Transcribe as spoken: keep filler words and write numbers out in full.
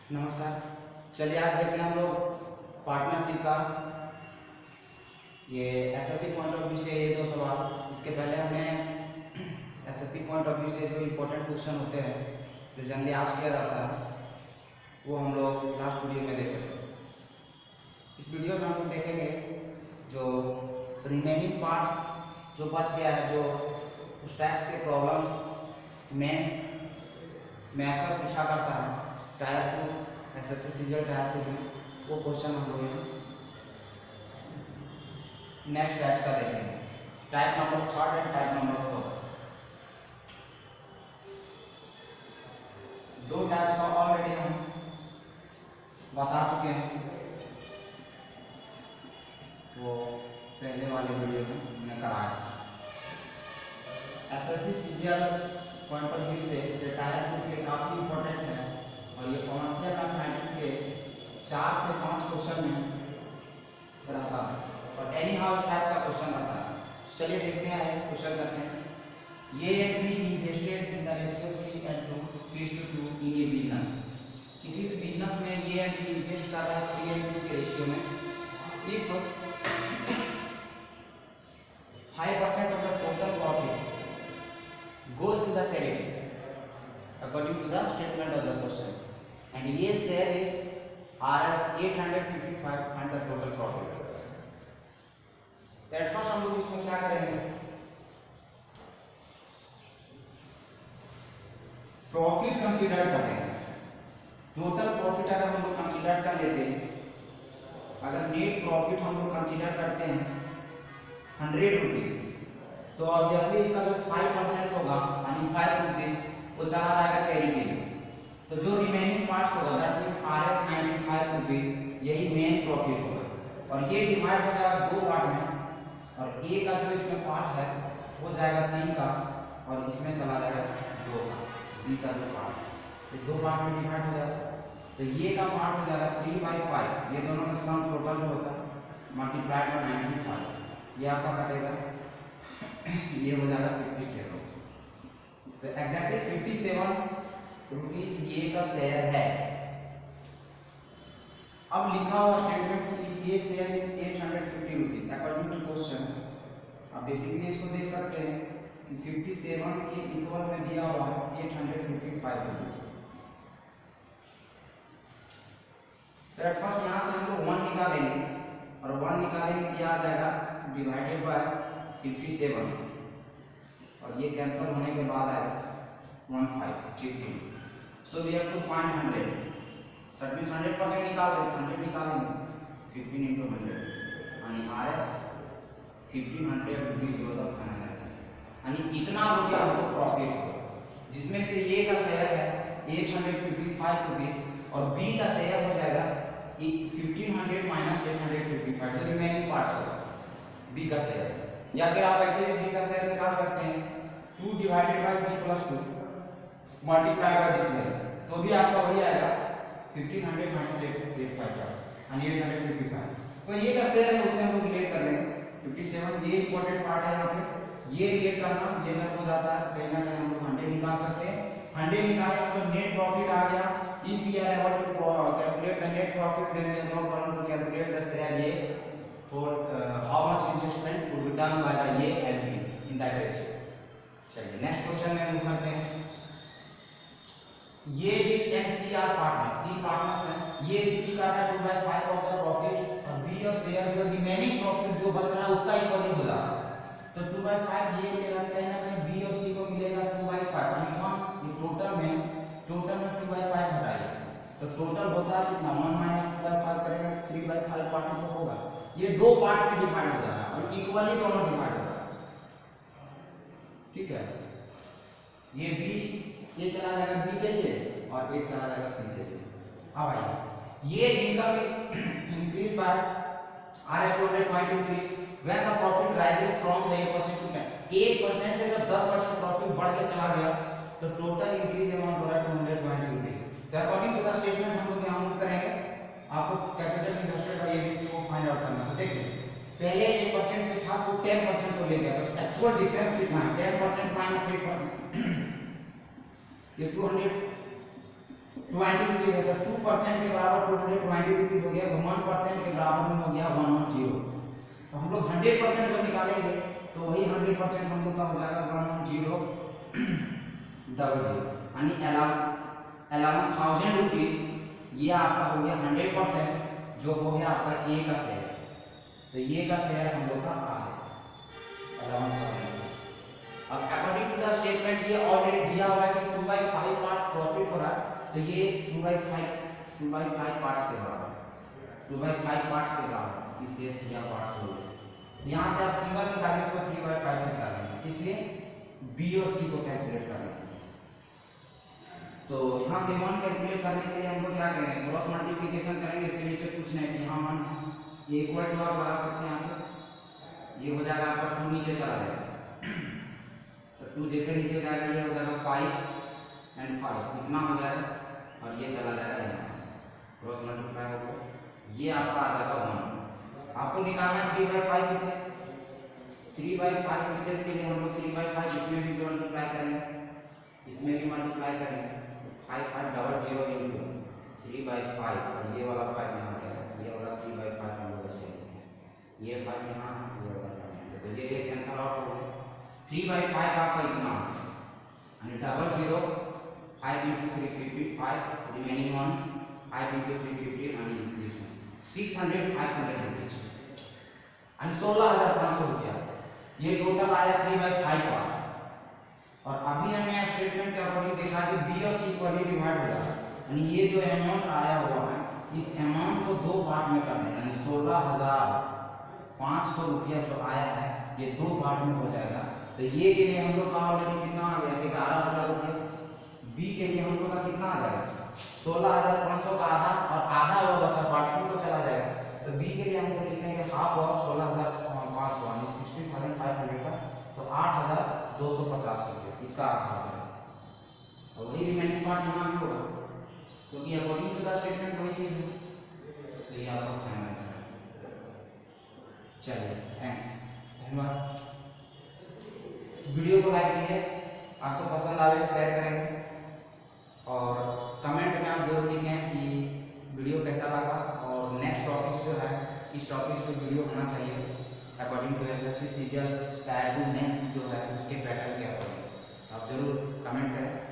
नमस्कार। चलिए आज देखते हैं हम लोग पार्टनरशिप का ये एसएससी पॉइंट ऑफ व्यू से ये दो सवाल। इसके पहले हमने एसएससी पॉइंट ऑफ व्यू से जो इम्पोर्टेंट क्वेश्चन होते हैं जो जनरली आज किया जाता है वो हम लोग लास्ट वीडियो में देखे थे। इस वीडियो में हम लोग देखेंगे जो रिमेनिंग पार्ट्स जो बच गया है, जो उस टाइप्स के प्रॉब्लम्स मेंस में अक्सर पूछा करता है टायर टू एसएससी सीजर टायर टू में, वो क्वेश्चन हम लोग नेक्स्ट टाइप्स का देखेंगे। Type number third and type number four, दो टाइप्स का ऑलरेडी हम बता चुके हैं, वो पहले वाले वीडियो में हमने कराया। SSC CGL point of view से जो टायर टू के लिए काफ़ी इंपॉर्टेंट है और ये कॉमर्शियल मैथमेटिक्स के चार से पाँच क्वेश्चन में रहता है और एनी हाउ इस टाइप का क्वेश्चन रहता है। चलिए देखते हैं, क्वेश्चन करते हैं। ये and B invested in the ratio three and two three two two in a business. किसी भी बिजनेस में ये एंड बी इन्वेस्ट कर रहा है थ्री एंड टू के रेशियो में। If five percent of the total profit goes to the charity according to the statement of the question, and ये share is R S eight hundred fifty-five and the total profit. That first हम लोग इसमें क्या करेंगे, profit consider करेंगे। Total profit अगर हम लोग कंसीडर कर लेते हैं, अगर नेट प्रॉफिट हम लोग कंसीडर करते हैं हंड्रेड रुपीज, तो ऑब्वियसली इसका जो फाइव परसेंट होगा यानी फाइव रुपीज वो चला जाएगा चैरिटी में। तो जो रिमेनिंग पार्ट्स होगा that means R S ninety five rupees, यही मेन प्रॉफिट होगा और ये डिवाइड हो जाएगा दो पार्ट में, और ए का जो इसमें पार्ट है वो जाएगा तीन का और इसमें चला जाएगा दो का, बी का जो पार्ट ये दो पार्ट में डिवाइड हो जाएगा। तो ये का पार्ट हो जाएगा थ्री बाई फाइव, ये दोनों का सम टोटल जो होता है मल्टीप्लाइड बाई नाइन्टी फाइव, ये आपका कटेगा, ये हो जाएगा फिफ्टी सेवन। तो एग्जैक्टली फिफ्टी सेवन रुपीज ये का शेयर है। अब लिखा हुआ स्टेटमेंट कि ये share is eight hundred fifty rupees according to question. आप बेसिकली इसको देख सकते हैं कि फिफ्टी सेवन के इक्वल में दिया हुआ है eight hundred fifty five rupees. तो एट फर्स्ट यहाँ से हम लोग वन निकालेंगे और वन निकालेंगे क्या आ जाएगा डिवाइडेड बाय फिफ्टी सेवन, और ये कैंसिल होने के बाद आएगा one five fifty. So we have to find hundred, that means hundred percent निकाल रहे हंड्रेड निकालेंगे फिफ्टीन इंटू हंड्रेड यानी R S fifteen hundred rupees जो होगा फाइनल आंसर, यानी इतना रुपया हमको प्रॉफिट होगा, जिसमें से ए का शेयर है eight hundred fifty five rupees और बी का शेयर हो जाएगा fifteen hundred minus eight hundred fifty five, जो रिमेनिंग पार्ट्स होगा बी का शेयर। या फिर आप ऐसे भी बी का शेयर निकाल सकते हैं two divided by three plus two multiply by this value, तो भी आपका वही आएगा fifteen hundred minus eight eight five यानी एट हंड्रेड फिफ्टी फाइव। तो ये का शेयर है उसे हम लोग रिलेट कर लेंगे फिफ्टी सेवन, ये इंपॉर्टेंट पार्ट है यहाँ पे, ये रिलेट करना ये जब हो जाता है कहीं ना कहीं हम लोग हंड्रेड निकाल सकते हैं। हंड्रेड निकालने तो नेट प्रॉफिट आ गया। If we are able to calculate the net profit then we have no problem to calculate the share a for uh, how much investment would be done by the A and B in that ratio. चलिए next question में हम करते हैं। ये भी NCR partners, ये partners हैं, ये रिसीव कर रहा है two by five of the profit और बी और शेयर जो रिमेनिंग प्रॉफिट जो बच रहा है उसका इक्वल ही हो जाता है। तो टू बाई फाइव ये ले रहा है, कहीं ना कहीं बी और सी को मिलेगा टू बाई फाइव यानी वन, ये टोटल में टोटल में टू बाई फाइव हटाइए तो टोटल होता है कितना one minus two by five करेंगे थ्री बाई फाइव पार्ट तो होगा। ये दो पार्ट में डिवाइड हो जाएगा और इक्वली दोनों डिवाइड हो जाएगा, ठीक है। ये बी ये चला जाएगा बी के लिए और एक चला जाएगा सी के लिए। अब आइए ये income increase by R S two hundred twenty rupees when the profit rises from the eight percent to ten. Eight percent से जब दस परसेंट प्रॉफिट बढ़ के चला गया तो टोटल इंक्रीज अमाउंट हो रहा है two hundred twenty rupees. According to the statement हम लोग यहां करेंगे, आपको कैपिटल इन्वेस्टेड बाय एबीसी को फाइंड आउट करना। तो देखिए पहले एट परसेंट पे था तो टेन परसेंट तो ले गया, तो एक्चुअल डिफरेंस कितना है ten percent minus eight percent, ये टू हंड्रेड ट्वेंटी रुपीज है, तो टू परसेंट के बराबर टू हंड्रेड ट्वेंटी रुपीज हो गया, तो वन परसेंट के बराबर में हो गया वन वन जीरो। तो हम लोग हंड्रेड परसेंट जब निकालेंगे तो वही हंड्रेड परसेंट हम लोग का हो जाएगा one one zero double zero, यानी एलेवन थाउजेंड रुपीज। ये आपका हो गया हंड्रेड परसेंट जो हो गया आपका ए का शेयर। तो ये का शेयर हम लोग का आ गया एलेवन थाउजेंड। अब अकॉर्डिंग टू द स्टेटमेंट ये ऑलरेडी दिया हुआ है कि two by five parts profit हो रहा है, तो ये two by five two by five parts के बराबर, टू बाई फाइव पार्ट्स के बराबर इस शेष किया पार्ट्स हो गए। यहाँ से आप सिंगल निकालेंगे उसको थ्री बाई फाइव निकालेंगे, इसलिए बी और सी को कैलकुलेट करेंगे। तो यहाँ से वन कैलकुलेट करने के लिए हम लोग क्या करेंगे, क्रॉस मल्टीप्लिकेशन करेंगे। इसके नीचे कुछ नहीं, यहाँ वन ये इक्वल टू आप लगा सकते हैं यहाँ पे, ये हो जाएगा आपका टू नीचे चला जाएगा, तो टू जैसे नीचे जाएगा ये हो जाएगा फाइव एंड फाइव इतना हो जाएगा, और ये चला जाएगा यहाँ क्रॉस मल्टीप्लाई हो गया, ये आपका आ जाएगा वन। आपको निकालना है थ्री बाई फाइव विशेष, थ्री बाई फाइव विशेष के लिए हम लोग थ्री बाई फाइव इसमें भी मल्टीप्लाई करेंगे, इसमें भी मल्टीप्लाई करेंगे, five five double zero into three by five, और ये वाला फाइव यहाँ जाएगा, ये वाला थ्री बाई फाइव हम लोग ऐसे लिखते हैं, ये फाइव यहाँ, ये वाला फाइव, तो ये ये कैंसल आउट हो गया। थ्री बाई फाइव आपका इतना यानी double zero five into three fifty five, remaining one five into three fifty यानी this one six hundred five hundred rupees यानी सोलह हजार पाँच सौ रुपया। ये टोटल आया थ्री बाई फाइव पार्ट। और अभी हमने स्टेटमेंट के अकॉर्डिंग देखा कि बी और सी इक्वली डिवाइड हो जाता है, यानी ये जो अमाउंट आया हुआ है इस अमाउंट को दो पार्ट में कर देना, यानी सोलह हजार पाँच सौ रुपया जो आया है ये दो पार्ट में हो जाएगा। तो ये के लिए हम लोग का ऑलरेडी कितना आ गया, ग्यारह हजार रुपये। बी के लिए हम लोग का कितना आ जाएगा, सोलह हजार पाँच सौ का आधा, और आधा वो बचा पार्ट सी को चला जाएगा। तो बी के लिए हम लोग लिखेंगे हाफ ऑफ सोलह हजार पाँच सौ यानी सिक्सटीन थाउजेंड फाइव हंड्रेड का, तो आठ हजार दो सौ पचास रुपये इसका आधा है, और वही रिमेनिंग पार्ट यहाँ भी होगा क्योंकि अकॉर्डिंग टू द स्टेटमेंट वही चीज है। तो ये आपका फाइनल आंसर है। चलिए थैंक्स, धन्यवाद। वीडियो को लाइक कीजिए, आपको पसंद आए शेयर करेंगे, और कमेंट में आप जरूर लिखें कि वीडियो कैसा लगा, और नेक्स्ट टॉपिक्स जो है इस टॉपिक्स पे वीडियो होना चाहिए according to SSC CGL tier two mains जो है उसके पैटर्न के अकॉर्डिंग। आप जरूर कमेंट करें।